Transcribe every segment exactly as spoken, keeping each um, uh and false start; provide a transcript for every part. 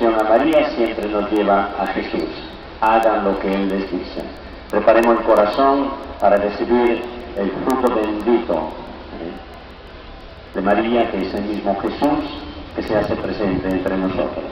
devoción a María siempre nos lleva a Jesús. Hagan lo que Él les dice. Preparemos el corazón para recibir el fruto bendito ¿eh? de María, que es el mismo Jesús que se hace presente entre nosotros.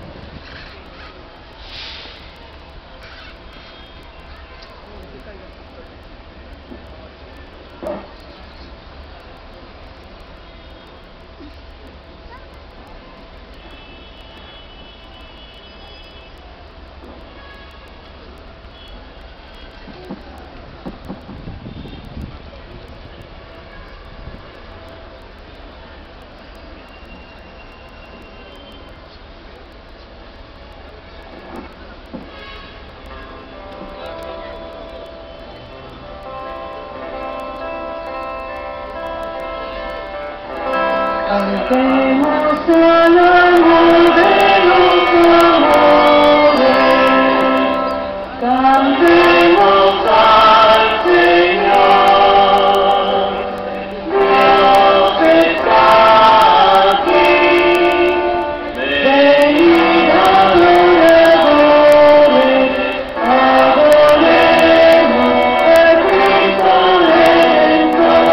Cantemos al amor de los amores, cantemos al Señor. Dios está aquí, venid adoradores, adoremos a Cristo Redentor.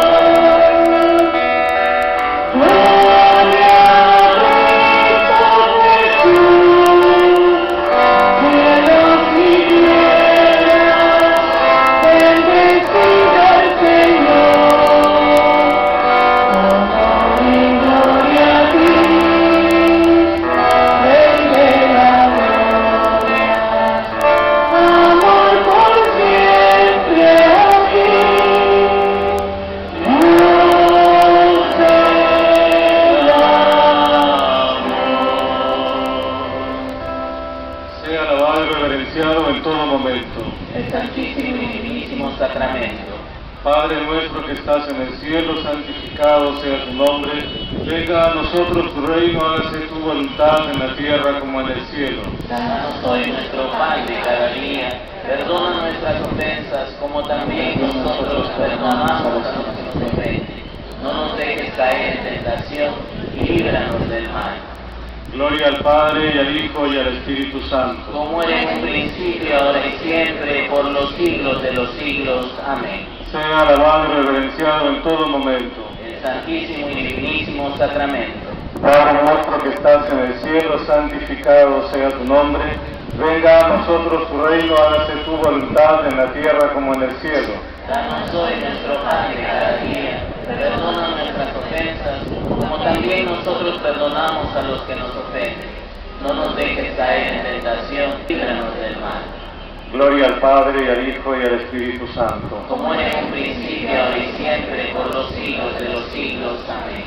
En todo momento. El santísimo y divinísimo sacramento. Padre nuestro que estás en el cielo, santificado sea tu nombre. Venga a nosotros tu reino, hágase tu voluntad en la tierra como en el cielo. Danos hoy nuestro pan de cada día. Perdona nuestras ofensas, como también nosotros perdonamos a los que nos ofenden. No nos dejes caer en tentación y líbranos del mal. Gloria al Padre, y al Hijo, y al Espíritu Santo. Como era en un principio, ahora y siempre, por los siglos de los siglos. Amén. Sea alabado y reverenciado en todo momento el santísimo y divinísimo sacramento. Padre nuestro que estás en el cielo, santificado sea tu nombre. Venga a nosotros tu reino, hágase tu voluntad en la tierra como en el cielo. Danos hoy nuestro pan de cada día. Perdona nuestras ofensas, como también nosotros perdonamos a los que nos ofenden. No nos dejes caer en tentación, líbranos del mal. Gloria al Padre, y al Hijo, y al Espíritu Santo. Como era en un principio, ahora y siempre, por los siglos de los siglos. Amén.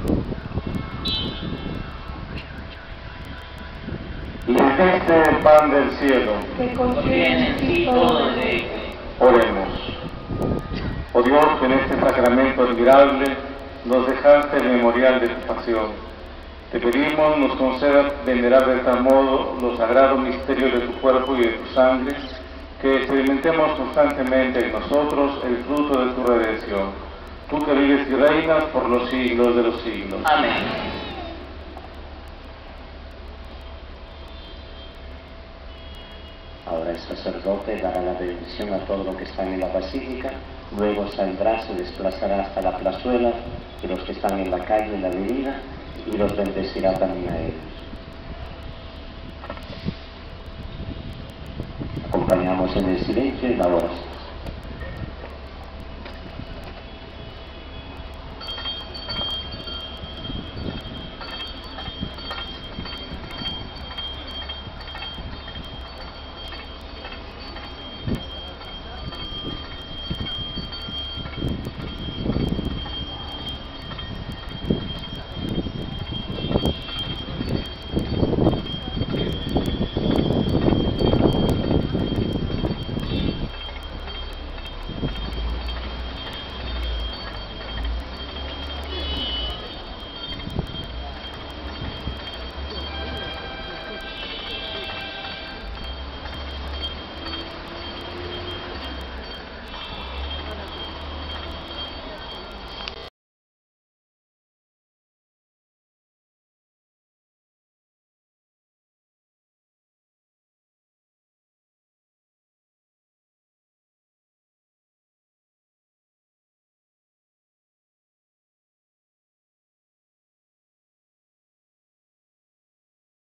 Y este el pan del cielo, que Contiene en sí todo el deleite. oremos. Oh Dios, que en este sacramento admirable nos dejaste el memorial de tu pasión. Te pedimos nos concedas venerar de tal modo los sagrados misterios de tu cuerpo y de tu sangre, que experimentemos constantemente en nosotros el fruto de tu redención. Tú que vives y reinas por los siglos de los siglos. Amén. Ahora el sacerdote dará la bendición a todo lo que están en la basílica, luego saldrá, se desplazará hasta la plazuela y los que están en la calle, en la avenida, y los bendecirá también a ellos. Acompañamos en el silencio y la oración.